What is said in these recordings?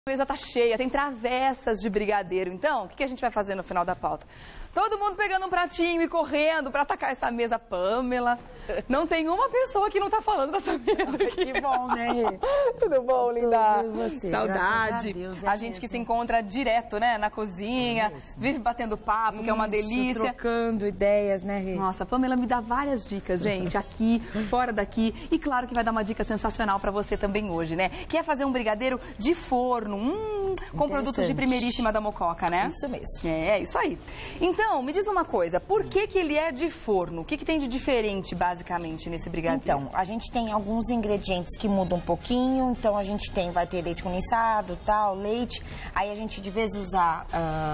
A mesa tá cheia, tem travessas de brigadeiro. Então, o que a gente vai fazer no final da pauta? Todo mundo pegando um pratinho e correndo para atacar essa mesa. Pamela, não tem uma pessoa que não tá falando dessa mesa aqui. Que bom, né? Tudo bom, linda? Tudo você. Saudade. Deus, a gente que se encontra direto, né, na cozinha, vive batendo papo, que é uma delícia. Trocando ideias, né, Rê? Nossa, a Pamela me dá várias dicas, gente, aqui, fora daqui. E claro que vai dar uma dica sensacional para você também hoje, né? Que é fazer um brigadeiro de forno, com produtos de primeiríssima da Mococa, né? Isso mesmo. É, isso aí. Então, me diz uma coisa, por que ele é de forno? O que tem de diferente, basicamente, nesse brigadeiro? Então, a gente tem alguns ingredientes que mudam um pouquinho. Então, a gente vai ter leite condensado, tal, leite. Aí a gente, de vez usar,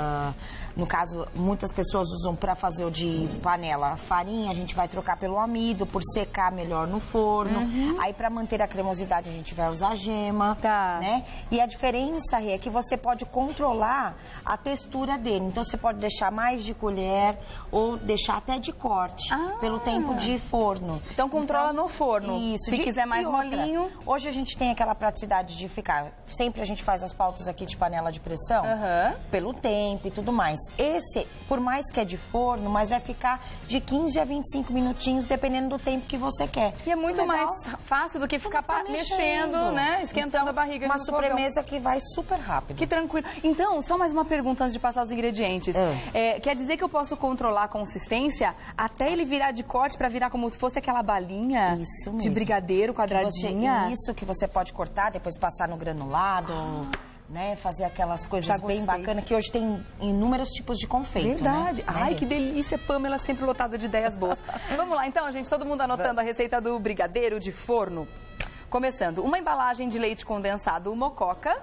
no caso, muitas pessoas usam para fazer o de panela farinha, a gente vai trocar pelo amido, por secar melhor no forno. Aí, para manter a cremosidade, a gente vai usar gema, né? E a diferença, Rê, é que você pode controlar a textura dele. Então, você pode deixar mais de colher ou deixar até de corte, pelo tempo de forno. Então, controla no forno. Isso. Se quiser mais molinho. Hoje a gente tem aquela praticidade de ficar... Sempre a gente faz as pautas aqui de panela de pressão, pelo tempo e tudo mais. Esse, por mais que é de forno, mas vai ficar de 15 a 25 minutinhos, dependendo do tempo que você quer. E é muito mais fácil do que ficar mexendo, né? Esquentando então, a barriga uma de sobremesa que vai super rápido. Que tranquilo. Então, só mais uma pergunta antes de passar os ingredientes. Quer dizer que eu posso controlar a consistência até ele virar de corte para virar como se fosse aquela balinha de brigadeiro quadradinha? Isso que você pode cortar, depois passar no granulado, né? Fazer aquelas coisas bem bacanas, que hoje tem inúmeros tipos de confeito. Verdade. Né? Ai, que delícia, Pamela, sempre lotada de ideias boas. Vamos lá, então, gente, todo mundo anotando a receita do brigadeiro de forno. Começando, uma embalagem de leite condensado Mococa.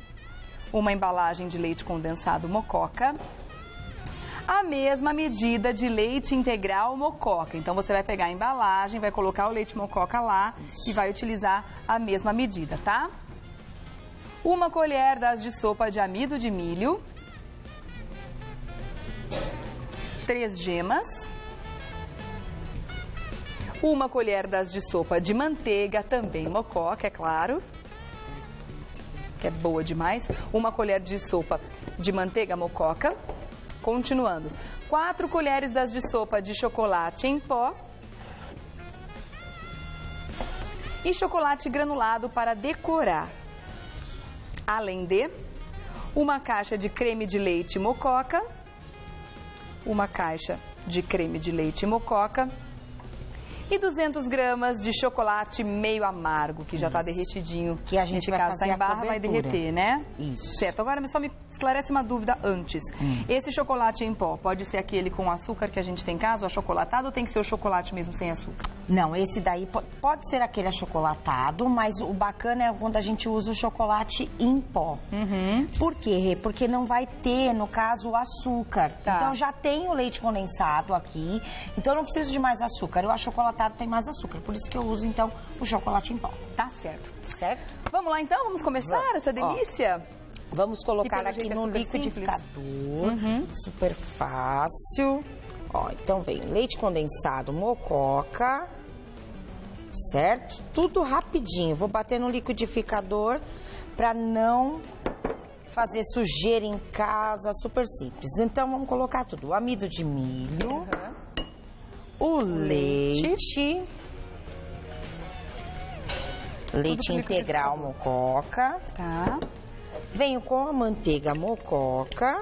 Uma embalagem de leite condensado Mococa. A mesma medida de leite integral Mococa. Então, você vai pegar a embalagem, vai colocar o leite Mococa lá e vai utilizar a mesma medida, tá? Uma colher das de sopa de amido de milho. 3 gemas. Uma colher das de sopa de manteiga, também Mococa, é claro. Que é boa demais. Uma colher de sopa de manteiga Mococa. Continuando. 4 colheres das de sopa de chocolate em pó. E chocolate granulado para decorar. Além de uma caixa de creme de leite Mococa. Uma caixa de creme de leite Mococa. E 200 gramas de chocolate meio amargo, que já está derretidinho. Que a gente vai fazer em barra, vai derreter, né? Isso. Certo. Agora, só me esclarece uma dúvida antes. Esse chocolate em pó, pode ser aquele com açúcar que a gente tem em casa, o achocolatado, ou tem que ser o chocolate mesmo sem açúcar? Não, esse daí pode ser aquele achocolatado, mas o bacana é quando a gente usa o chocolate em pó. Por quê, Rê? Porque não vai ter, no caso, o açúcar. Então, já tem o leite condensado aqui, então eu não preciso de mais açúcar. O achocolatado tem mais açúcar, por isso que eu uso, então, o chocolate em pó. Tá certo. Certo? Vamos lá, então? Vamos começar essa delícia? Vamos colocar aqui no liquidificador. Super fácil. Ó, então vem leite condensado Mococa. Certo? Tudo rapidinho. Vou bater no liquidificador para não fazer sujeira em casa, super simples. Então vamos colocar tudo. O amido de milho. O leite integral Mococa. Tá. Venho com a manteiga Mococa.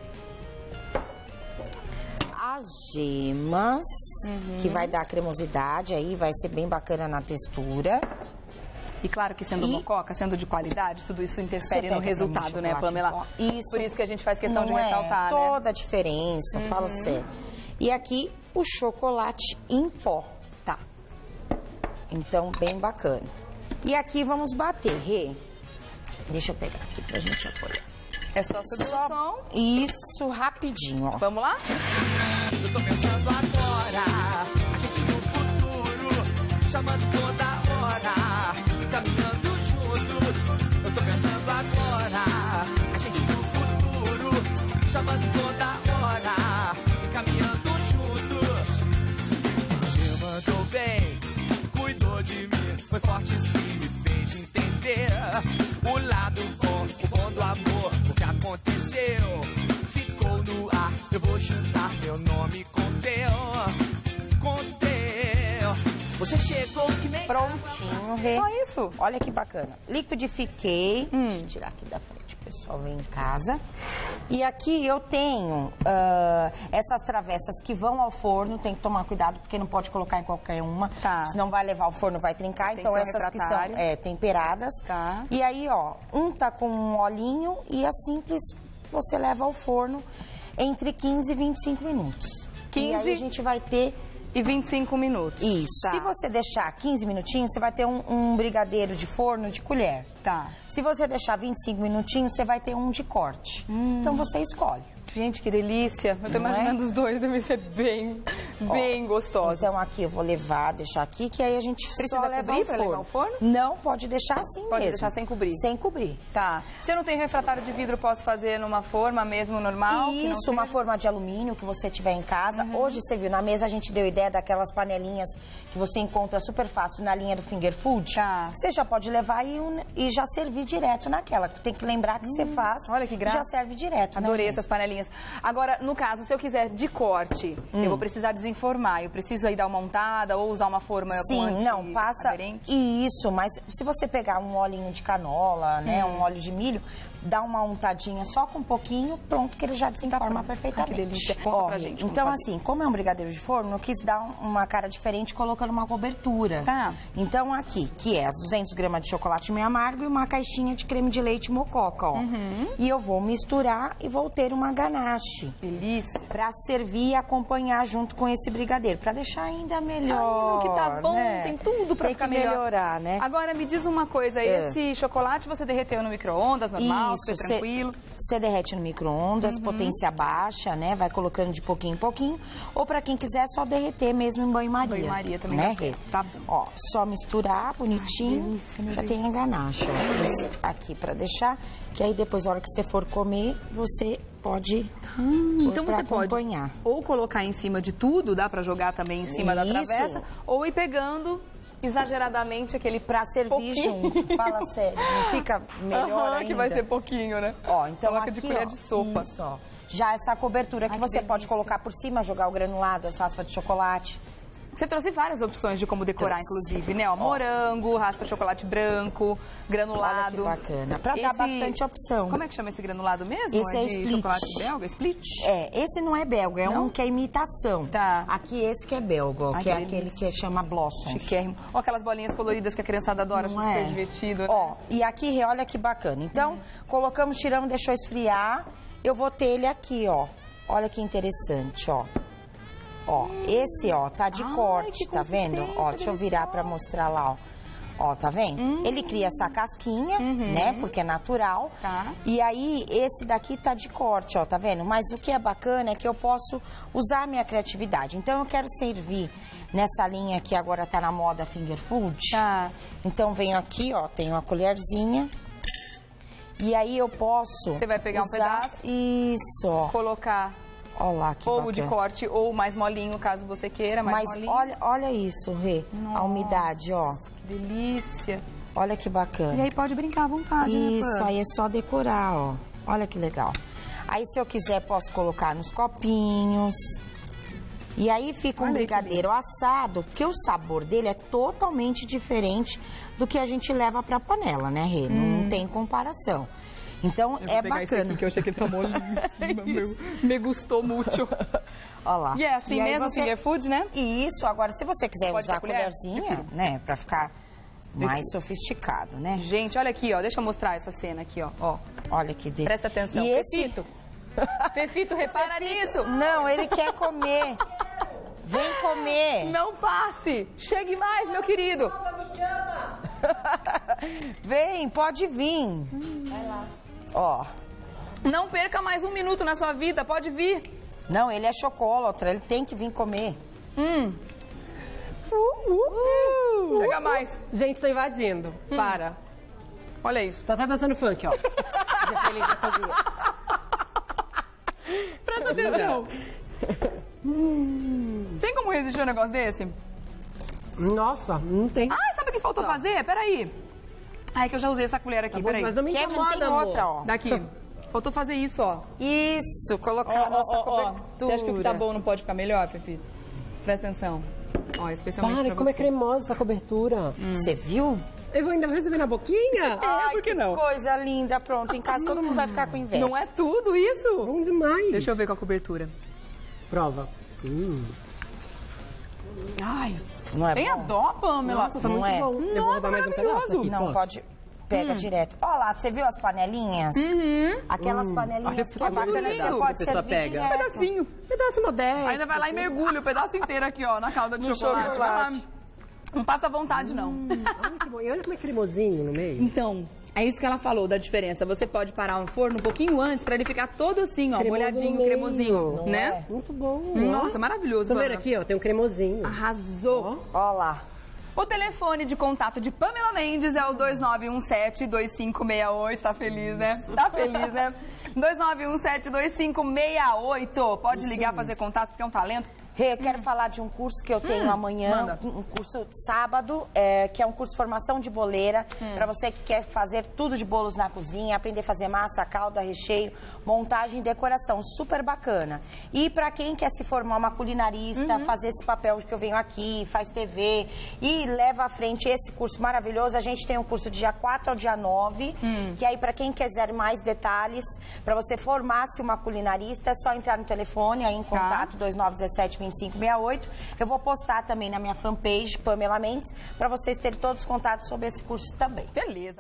As gemas, que vai dar cremosidade aí, vai ser bem bacana na textura. E claro que sendo Mococa, sendo de qualidade, tudo isso interfere no resultado, né, Pamela? Isso. Por isso que a gente faz questão de ressaltar, né? Toda a diferença, fala sério. E aqui o chocolate em pó. Tá. Então, bem bacana. E aqui vamos bater, Rê. Deixa eu pegar aqui pra gente apoiar. É só subir o som. Isso, rapidinho, ó. Vamos lá? Eu tô pensando agora, a gente no futuro, chamando toda hora, e caminhando juntos. Eu tô pensando agora, a gente no futuro, chamando toda hora, e caminhando juntos. Você mandou bem, cuidou de mim, foi forte sim, me fez entender o lado bom do Prontinho, Rê. Só isso? Olha que bacana. Liquidifiquei. Deixa eu tirar aqui da frente, o pessoal vem em casa. E aqui eu tenho essas travessas que vão ao forno. Tem que tomar cuidado, porque não pode colocar em qualquer uma. Tá. Senão vai levar ao forno, vai trincar. Tem Então que ser essas que são refratário. temperadas. Tá. E aí, ó, um tá com um olhinho e a simples você leva ao forno entre 15 e 25 minutos. 15 E aí a gente vai ter... E 25 minutos. Isso. Tá. Se você deixar 15 minutinhos, você vai ter um brigadeiro de forno de colher. Tá. Se você deixar 25 minutinhos, você vai ter um de corte. Então você escolhe. Gente, que delícia. Eu tô Não é? imaginando os dois, devem ser bem gostosos. Então aqui eu vou levar, deixar aqui, que aí a gente Precisa só leva cobrir ao pra forno. levar ao forno? Não, pode deixar assim Pode mesmo. deixar sem cobrir. Sem cobrir. Tá. Se eu não tenho refratário de vidro, posso fazer numa forma mesmo normal? que não Isso, uma seja- forma de alumínio que você tiver em casa. Hoje, você viu, na mesa a gente deu ideia daquelas panelinhas que você encontra super fácil na linha do finger food. Tá. Você já pode levar e já servir direto naquela. Tem que lembrar que você faz. olha que graça. Já serve direto. Adorei né? essas panelinhas. Agora, no caso, se eu quiser de corte, eu vou precisar desenformar. Eu preciso aí dar uma untada ou usar uma forma com Sim, não, passa. antiaderente? Isso, mas se você pegar um olhinho de canola, né, um óleo de milho, dá uma untadinha só com um pouquinho, pronto, que ele já desenforma perfeitamente. Ai, que delícia. Conta Ó, pra gente como então, fazer. assim, como é um brigadeiro de forno, eu quis dar uma cara diferente colocando uma cobertura. Tá. Então, aqui, que é as 200 gramas de chocolate meio amargo e uma caixinha de creme de leite mococa, ó. E eu vou misturar e vou ter uma ganache. Delícia. Pra servir e acompanhar junto com esse brigadeiro, pra deixar ainda melhor. Ai, que tá bom, né? tem tudo pra Tem ficar que melhor. melhorar, né? Agora, me diz uma coisa, esse chocolate você derreteu no micro-ondas, normal, super tranquilo? Você derrete no micro-ondas, potência baixa, né? Vai colocando de pouquinho em pouquinho. Ou pra quem quiser, só derreter mesmo em banho-maria. Banho-maria também né, dá certo, Rê? tá bom. Ó, só misturar bonitinho. delícia, meu já Deus. tem a ganache, ó. Trouxe aqui pra deixar, que aí depois, na hora que você for comer, você pode Então pra você pode acompanhar. ou colocar em cima de tudo, dá pra jogar também em cima da Isso. travessa, ou ir pegando exageradamente aquele Pra servir pouquinho. junto. Fala sério, não fica melhor Aham, ainda? que vai ser pouquinho, né? Ó, então Coloca aqui, de colher ó, de sopa. Isso, ó. Já essa cobertura que Ai, que você pode delícia. colocar por cima, jogar o granulado, as raspas de chocolate. Você trouxe várias opções de como decorar, Trouxe. inclusive, né? Ó, morango, raspa de chocolate branco, granulado. Olha que bacana. Pra dar bastante opção. Como é que chama esse granulado mesmo? Esse é de split. chocolate belga? Split? Esse não é belga, é Não? um que é imitação. Tá. Aqui esse que é belga, ó, Ai, que é que aquele delícia. que chama Blossoms. Chiquérrimo. Ó, aquelas bolinhas coloridas que a criançada adora, acho Não super é? divertido. né? Ó, e aqui, Rê, olha que bacana. Então, colocamos, tiramos, deixou esfriar. Eu vou ter ele aqui, ó. Olha que interessante, ó. Ó, esse, ó, tá de Ai, corte, que tá vendo? Ó, consistência deixa eu virar pra mostrar lá, ó. Ó, tá vendo? Ele cria essa casquinha, né? Porque é natural. Tá. E aí, esse daqui tá de corte, ó, tá vendo? Mas o que é bacana é que eu posso usar a minha criatividade. Então, eu quero servir nessa linha que agora tá na moda finger food. Tá. Então, venho aqui, ó, tenho uma colherzinha. E aí, eu posso Você vai pegar um usar... pedaço? Isso, ó. Colocar Olha lá, que ou bacana. de corte ou mais molinho, caso você queira, mais Mas molinho. olha isso, Rê. A umidade, ó. Que delícia. Olha que E bacana. aí pode brincar à vontade, né, Isso, Pan? aí é só decorar, ó. Olha que legal. Aí, se eu quiser, posso colocar nos copinhos. E aí fica um Olha aí que brigadeiro assado, porque o sabor dele é totalmente diferente do que a gente leva pra panela, né, Rê? Não tem comparação. Então, Eu vou é pegar esse bacana. aqui, que eu achei que ele tá molíssimo. Me gustou muito. Olha lá. E é assim aí mesmo, você- finger food, né? Isso, agora, se você quiser Pode usar ser a colher? colherzinha, né, pra ficar mais sofisticado, né? Gente, olha aqui, ó. Deixa eu mostrar essa cena aqui, ó. Olha que delícia. Presta atenção. E esse... Fefito. Fefito, repara nisso. Não, ele quer comer. Vem comer. Não passe. Chegue mais, meu querido. Vem, pode vir. Vai lá. Ó. Não perca mais um minuto na sua vida. Pode vir. Não, ele é chocolatra, ele tem que vir comer. Chega mais. Gente, tô invadindo. Para. Olha isso. Tá até dançando funk, ó. Já feliz, já fazia. Presta atenção. Tem como resistir a um negócio desse? Nossa, não tem. Ah, sabe o que faltou fazer? Peraí. Ai, que eu já usei essa colher aqui, Tá bom, peraí. mas não me Kevin, incomoda, tem amor. outra, ó. Daqui. Faltou fazer isso, ó. Isso, colocar a nossa cobertura. Você acha que o que tá bom não pode ficar melhor, Pepito? Presta atenção. Ó, especialmente Para, pra como é você. cremosa essa cobertura. Você viu? Eu vou ainda receber na boquinha? Ai, por que não? coisa linda. Pronto, em casa todo mundo vai ficar com inveja. Não é tudo isso? Bom demais. Deixa eu ver com a cobertura. Prova. Ai, Não é tem a bom? dó, Pamela. Nossa, tá Não muito é? bom. Eu vou roubar mais um pedaço aqui, Não, posso? pode... Pega direto. Ó lá, você viu as panelinhas? Aquelas panelinhas que é bacana que você lindo. pode A pessoa servir pega. direto. Pedacinho. Pedaço modesto. Ainda vai lá e mergulha o pedaço inteiro aqui, ó, na calda de No chocolate. Vai lá. chocolate. Não passa vontade, não. Olha que bom. E olha como é cremosinho no meio. Então, é isso que ela falou da diferença. Você pode parar no forno um pouquinho antes pra ele ficar todo assim, ó, Cremoso molhadinho, no meio. cremosinho, Não né? é? Muito bom. Nossa, maravilhoso. Tô vendo Pamela. aqui, ó, tem um cremosinho. Arrasou. Ó lá. O telefone de contato de Pamela Mendes é o 2917-2568. Tá feliz, né? Tá feliz, né? 2917-2568. Pode ligar, fazer contato, porque é um talento. Rê, eu quero falar de um curso que eu tenho amanhã, manda. um curso sábado, que é um curso de formação de boleira, para você que quer fazer tudo de bolos na cozinha, aprender a fazer massa, calda, recheio, montagem e decoração, super bacana. E para quem quer se formar uma culinarista, fazer esse papel que eu venho aqui, faz TV e leva à frente esse curso maravilhoso, a gente tem um curso de dia 4 ao dia 9, que aí para quem quiser mais detalhes, para você formar-se uma culinarista, é só entrar no telefone aí em contato 2917-2568. Eu vou postar também na minha fanpage, Pamela Mendes, para vocês terem todos os contatos sobre esse curso também. Beleza.